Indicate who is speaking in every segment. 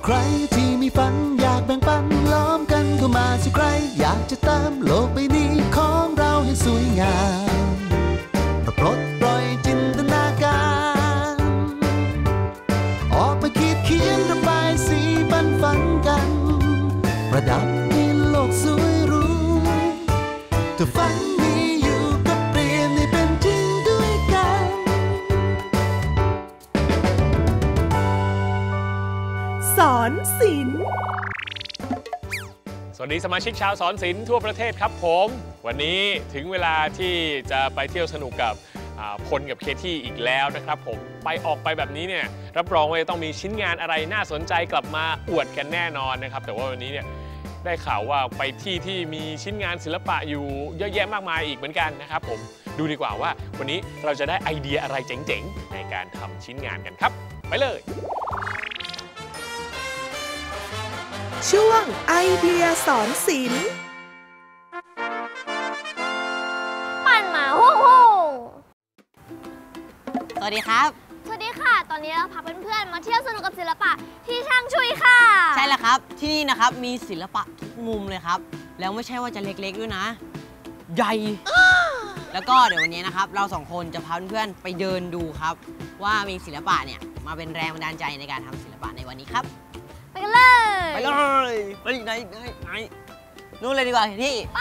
Speaker 1: ใครที่มีฝันอยากแบ่งปันล้อมกันเข้ามาสิใครอยากจะเติมโลกใบนี้ของเราให้สวยงามปลดปล่อยจินตนาการออกไปคิดเขียนระบายสีบันฝันกันประดับให้โลกสวยหรูถ้าฝันมีอยู่ก็เปลี่ยนให้เป็นจริงด้วยกัน
Speaker 2: สอนศิลป์
Speaker 3: สวัสดีสมาชิกชาวสอนศิลป์ทั่วประเทศครับผมวันนี้ถึงเวลาที่จะไปเที่ยวสนุกกับพลกับเคที่อีกแล้วนะครับผมออกไปแบบนี้เนี่ยรับรองว่าจะต้องมีชิ้นงานอะไรน่าสนใจกลับมาอวดกันแน่นอนนะครับแต่ว่าวันนี้เนี่ยได้ข่าวว่าไปที่มีชิ้นงานศิลปะอยู่เยอะแยะมากมายอีกเหมือนกันนะครับผมดูดีกว่าว่าวันนี้เราจะได้ไอเดียอะไรเจ๋งๆในการทำชิ้นงานกันครับไปเลย
Speaker 2: ช่วงไอเดียสอนศิลป์
Speaker 4: ปั่นหมาฮ่องฮ่อง
Speaker 5: สวัสดีครับ
Speaker 4: สวัสดีค่ะตอนนี้เราพาเพื่อนๆมาเที่ยวสนุกกับศิลปะที่ช่างชุยค่ะ
Speaker 5: ใช่แล้วครับที่นี่นะครับมีศิลปะทุกมุมเลยครับแล้วไม่ใช่ว่าจะเล็กๆด้วยนะใหญ่ แล้วก็เดี๋ยววันนี้นะครับเราสองคนจะพาเพื่อนๆไปเดินดูครับว่ามีศิลปะเนี่ยมาเป็นแรงบันดาลใจในการทำศิลปะในวันนี้ครับ
Speaker 4: ไปกันเลย
Speaker 5: ไปเลยไปไหนนู่นเลยดีกว่าที่
Speaker 4: ไป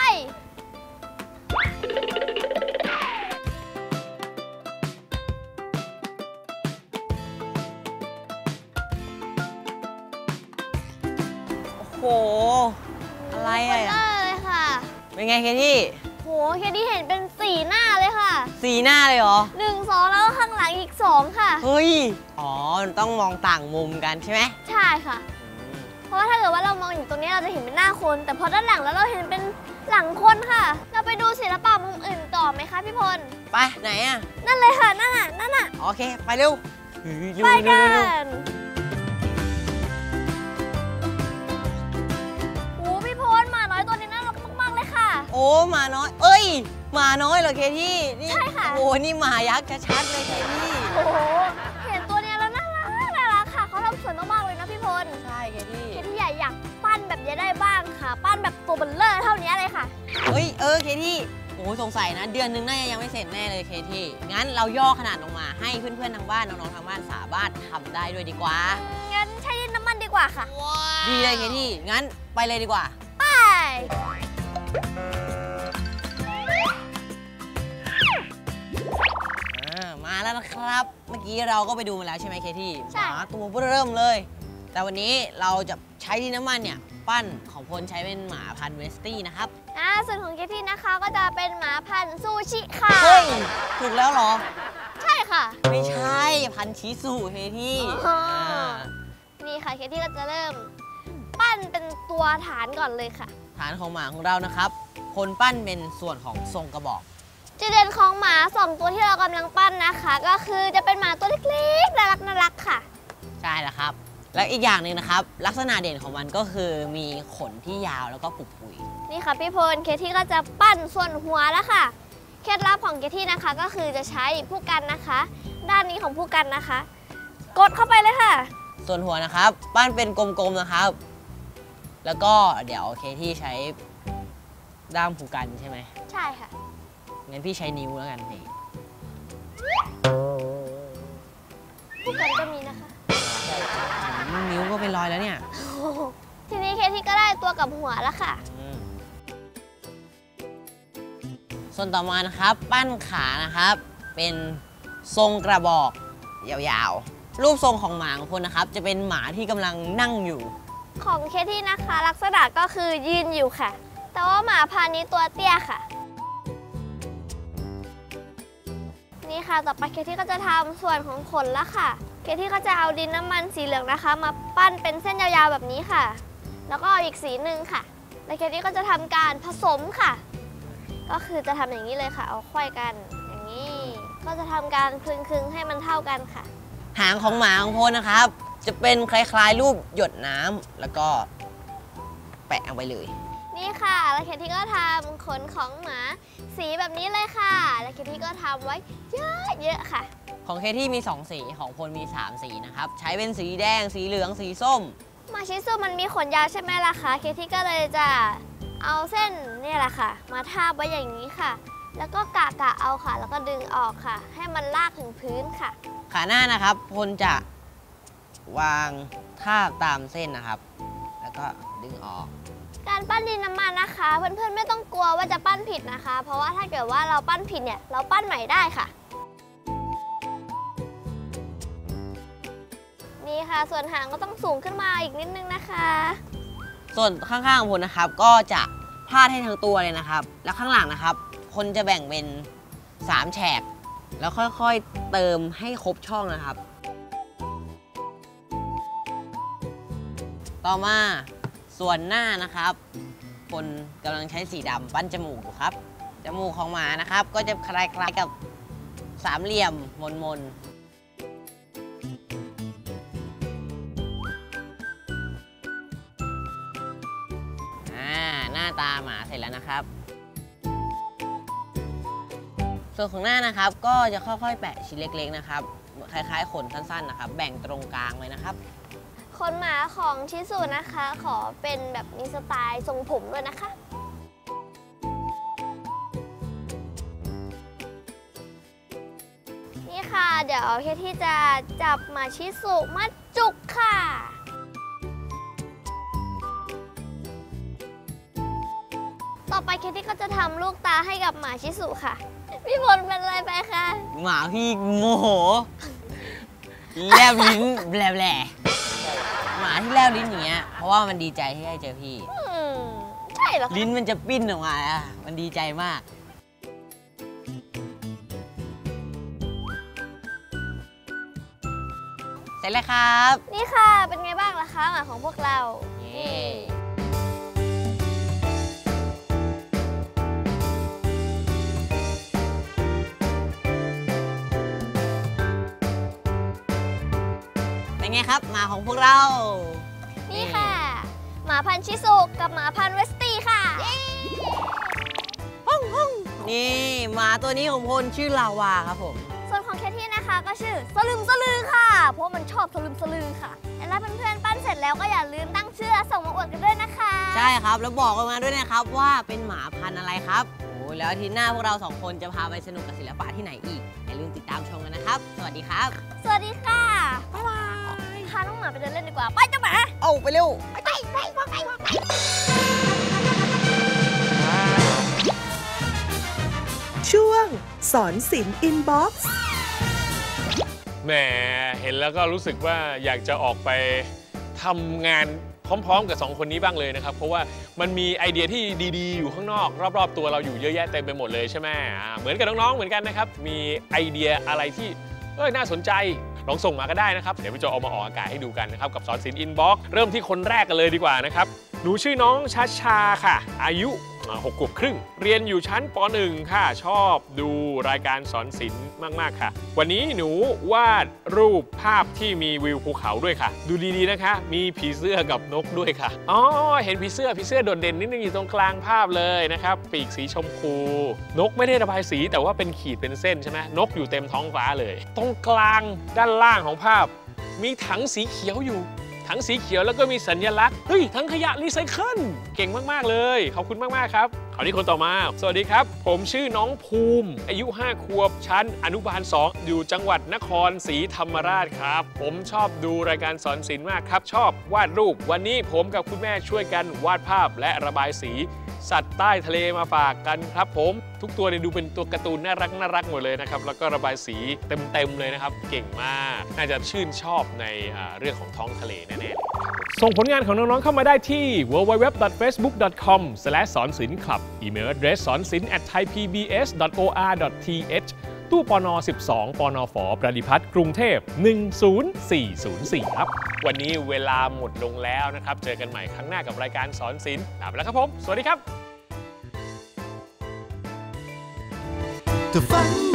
Speaker 5: โหอะไรอ่ะ
Speaker 4: เลยค่ะ
Speaker 5: เป็นไงเคที่
Speaker 4: โหเคที่เห็นเป็น4 หน้าเลยค่ะ
Speaker 5: 4 หน้าเลยเหรอ
Speaker 4: 1 2แล้วก็ข้างหลังอีก2ค่ะ
Speaker 5: เฮ้ยอ๋อต้องมองต่างมุมกันใช่ไหม
Speaker 4: ใช่ค่ะเพราะว่าถ้าเกิดว่าเรามองอยู่ตรงนี้เราจะเห็นเป็นหน้าคนแต่พอด้านหลังแล้วเราเห็นเป็นหลังคนค่ะเราไปดูศิลปะมุมอื่นต่อไหมคะพี่พลไป
Speaker 5: ไหนอ่ะ
Speaker 4: นั่นเลยค่ะนั่นน่ะ
Speaker 5: โอเคไปเร็ว
Speaker 4: ไปกัน
Speaker 5: โอ้หมาน้อยเอ้ยหมาน้อยเหรอเคที่นี่
Speaker 4: ใช่ค่ะ
Speaker 5: โอ้นี่หมายักษ์ชัดๆเลยเคที่
Speaker 4: โอ้โหเห็นตัวนี้แล้วน่ารักค่ะเขาทำสวยมากๆเลยนะพี่พล
Speaker 5: ใช่เคที่
Speaker 4: อยากปั้นแบบนี้ได้บ้างค่ะปั้นแบบตัวเบลเลอร์เท่านี้เลยค่ะ
Speaker 5: เฮ้ยเคที่โอ้สงสัยนะเดือนนึงน่าจะยังไม่เสร็จแน่เลยเคที่งั้นเราย่อขนาดลงมาให้เพื่อนๆทางบ้านน้องๆทางบ้านสามารถทำได้ด้วยดีกว่า
Speaker 4: งั้นใช้ดินน้ำมันดีกว่าค่ะ
Speaker 5: ดีเลยเคที่งั้นไปเลยดีกว่า
Speaker 4: ไป
Speaker 5: มาแล้วนะครับเมื่อกี้เราก็ไปดูมาแล้วใช่ไหมเคที่
Speaker 4: หมา
Speaker 5: ตัวเริ่มเลยแต่วันนี้เราจะใช้ดินน้ำมันเนี่ยปั้นของพลใช้เป็นหมาพันธุ์เวสตี้นะครับ
Speaker 4: ส่วนของเคที่นะคะก็จะเป็นหมาพันธุ์ซูชิค่ะ
Speaker 5: เฮ้ยถูกแล้วเหรอ
Speaker 4: ใช่ค่ะ
Speaker 5: ไม่ใช่พันธุ์ชิสุเคที่
Speaker 4: นี่ค่ะเคที่ก็จะเริ่มปั้นเป็นตัวฐานก่อนเลยค่ะ
Speaker 5: ฐานของหมาของเรานะครับพลปั้นเป็นส่วนของทรงกระบอก
Speaker 4: จุดเด่นของหมา2 ตัวที่เรากำลังปั้นนะคะก็คือจะเป็นหมาตัวเล็กๆน่ารักค่ะ
Speaker 5: ใช่แล้วครับและอีกอย่างหนึ่งนะครับลักษณะเด่นของมันก็คือมีขนที่ยาวแล้วก็ปุกปุย
Speaker 4: นี่ค่ะพี่พลเคที่ก็จะปั้นส่วนหัวแล้วค่ะเคล็ดลับของเคที่นะคะก็คือจะใช้ผู้กันนะคะด้านนี้ของผู้กันนะคะกดเข้าไปเลยค่ะ
Speaker 5: ส่วนหัวนะครับปั้นเป็นกลมๆนะครับแล้วก็เดี๋ยวเคที่ใช้ด้ามผู้กันใช่ไหม
Speaker 4: ใช่ค่ะ
Speaker 5: งั้นพี่ใช้นิ้วแล้วกันนี่
Speaker 4: ผู้กันก็มีนะคะ
Speaker 5: นิ้วก็เป็นรอยแล้วเนี่ย
Speaker 4: ทีนี้เคที่ก็ได้ตัวกับหัวแล้วค่ะ
Speaker 5: ส่วนต่อมานะครับปั้นขานะครับเป็นทรงกระบอกยาวๆรูปทรงของหมาของคนนะครับจะเป็นหมาที่กำลังนั่งอยู่
Speaker 4: ของเคที่นะคะลักษณะก็คือยืนอยู่ค่ะแต่ว่าหมาพันธุ์นี้ตัวเตี้ยค่ะนี่ค่ะต่อไปเคที่ก็จะทำส่วนของขนแล้วค่ะเคที่ก็จะเอาดินน้ำมันสีเหลืองนะคะมาปั้นเป็นเส้นยาวๆแบบนี้ค่ะแล้วก็อีกสีหนึ่งค่ะแล้วเคที่ก็จะทำการผสมค่ะก็คือจะทำอย่างนี้เลยค่ะเอาไขว้กันอย่างนี้ก็จะทำการคลึงๆให้มันเท่ากันค่ะ
Speaker 5: หางของหมาของพลนะครับจะเป็นคล้ายๆรูปหยดน้ำแล้วก็แปะเอาไว้เลย
Speaker 4: นี่ค่ะแล้วเคที่ก็ทำขนของหมาสีแบบนี้เลยค่ะแล้วเคที่ก็ทำไว้เยอะๆค่ะ
Speaker 5: ของเคที่มี2 สีของพลมี3 สีนะครับใช้เป็นสีแดงสีเหลืองสีส้ม
Speaker 4: มาชิสุมันมีขนยาวใช่ไหมล่ะคะเคที่ก็เลยจะเอาเส้นนี่แหละค่ะมาทาบไว้อย่างนี้ค่ะ แล้วก็กะเอาค่ะแล้วก็ดึงออกค่ะ ให้มันลากถึงพื้นค่ะ
Speaker 5: ขาหน้านะครับพลจะวางทาบตามเส้นนะครับ แล้วก็ดึงออก
Speaker 4: การปั้นดินน้ำมันนะคะ เพื่อนๆไม่ต้องกลัวว่าจะปั้นผิดนะคะ เพราะว่าถ้าเกิดว่าเราปั้นผิดเนี่ยเราปั้นใหม่ได้ค่ะนี่ค่ะส่วนหางก็ต้องสูงขึ้นมาอีกนิดนึงนะคะ
Speaker 5: ส่วนข้างๆของพลนะครับก็จะพาดให้ทั้งตัวเลยนะครับ แล้วข้างหลังนะครับพลจะแบ่งเป็น3แฉกแล้วค่อยๆเติมให้ครบช่องนะครับ ต่อมาส่วนหน้านะครับพลกำลังใช้สีดำปั้นจมูกอยู่ครับจมูกของหมานะครับก็จะคล้ายๆกับสามเหลี่ยมมนหน้าตาหมาเสร็จแล้วนะครับ ส่วนของหน้านะครับก็จะค่อยๆแปะชิ้นเล็กๆนะครับคล้ายๆขนสั้นๆนะครับแบ่งตรงกลางเลยนะครับ
Speaker 4: ขนหมาของชิสุนะคะขอเป็นแบบมีสไตล์ทรงผมด้วยนะคะนี่ค่ะเดี๋ยวเคที่จะจับหมาชิสุมัดจุกค่ะต่อไปเคที่ก็จะทำลูกตาให้กับหมาชิสุค่ะพี่พลเป็นอะไรไปคะ
Speaker 5: หมาพี่โมโหแลบลิ้นแหลหมาที่แลบลิ้นอย่างเงี้ยเพราะว่ามันดีใจที่ได้เจอพี่
Speaker 4: ใช่เหรอคะ
Speaker 5: ลิ้นมันจะปิ้นออกมาอะมันดีใจมากเสร็จแล้วครับ
Speaker 4: นี่ค่ะเป็นไงบ้างล่ะคะหมาของพวกเรา
Speaker 5: เย้เป็นไงครับหมาของพวกเรา
Speaker 4: นี่ค่ะ หมาพันธุ์ชิสุกับหมาพันธุ์เวสตี้ค่ะ
Speaker 5: นี่หมาตัวนี้ของพลชื่อลาวาครับผม
Speaker 4: ส่วนของเคที่นะคะก็ชื่อสลึมสลือค่ะ เพราะมันชอบสลึมสลือค่ะและเพื่อนๆปั้นเสร็จแล้วก็อย่าลืมตั้งชื่อส่งมาอวดกันด้วยนะคะ
Speaker 5: ใช่ครับแล้วบอกกันมาด้วยนะครับว่าเป็นหมาพันธุ์อะไรครับโอ้แล้วอาทิตย์หน้าพวกเราสองคนจะพาไปสนุกกับศิลปะที่ไหนอีกอย่าลืมติดตามชมกันนะครับสวัสดีครับ
Speaker 4: สวัสดีค่ะบ๊ายบายพาน้องหมาไปเดินเล่นดีกว่าไปเจ้าหมา
Speaker 5: เอาไปเร็ว
Speaker 2: ช่วงสอนศิลป์อินบ็อกซ์
Speaker 3: แหมเห็นแล้วก็รู้สึกว่าอยากจะออกไปทำงานพร้อมๆกับ2คนนี้บ้างเลยนะครับเพราะว่ามันมีไอเดียที่ดีๆอยู่ข้างนอกรอบๆตัวเราอยู่เยอะแยะเต็มไปหมดเลยใช่ไหมเหมือนกับน้องๆเหมือนกันนะครับมีไอเดียอะไรที่น่าสนใจลองส่งมาก็ได้นะครับเดี๋ยวพี่โจเอามาออกอากาศให้ดูกันนะครับกับสอนศิลป์อินบ็อกซ์เริ่มที่คนแรกกันเลยดีกว่านะครับหนูชื่อน้องชัชชาค่ะอายุ6 ขวบครึ่งเรียนอยู่ชั้นป .1 ค่ะชอบดูรายการสอนศิลป์มากๆค่ะวันนี้หนูวาดรูปภาพที่มีวิวภูเขาด้วยค่ะดูดีๆนะคะมีผีเสื้อกับนกด้วยค่ะอ๋อเห็นผีเสื้อโดดเด่นนิดนึงอยู่ตรงกลางภาพเลยนะครับปีกสีชมพูนกไม่ได้ระบายสีแต่ว่าเป็นขีดเป็นเส้นใช่ไหมนกอยู่เต็มท้องฟ้าเลยตรงกลางด้านล่างของภาพมีถังสีเขียวอยู่ถังสีเขียวแล้วก็มีสัญลักษณ์เฮ้ยถังขยะรีไซเคิลเก่งมากๆเลยขอบคุณมากๆครับคราวนี้คนต่อมาสวัสดีครับผมชื่อน้องภูมิอายุ5 ขวบชั้นอนุบาล 2อยู่จังหวัดนครศรีธรรมราชครับผมชอบดูรายการสอนศิลป์มากครับชอบวาดรูปวันนี้ผมกับคุณแม่ช่วยกันวาดภาพและระบายสีสัตว์ใต้ทะเลมาฝากกันครับผมทุกตัวเนี่ยดูเป็นตัวการ์ตูนน่ารักหมดเลยนะครับแล้วก็ระบายสีเต็มเลยนะครับเก่งมากน่าจะชื่นชอบในเรื่องของท้องทะเลแน่ๆส่งผลงานของน้องๆเข้ามาได้ที่ www.facebook.com/ สอนศิลป์คลับอีเมล address สอนศิลป์ @thaipbs.or.th ตู้ปน12ปนฝประดิพัฒน์กรุงเทพ10404ครับวันนี้เวลาหมดลงแล้วนะครับเจอกันใหม่ครั้งหน้ากับรายการสอนศิลป์ลาไปแล้วครับผมสวัสดีครับ
Speaker 1: ถ้าฝัน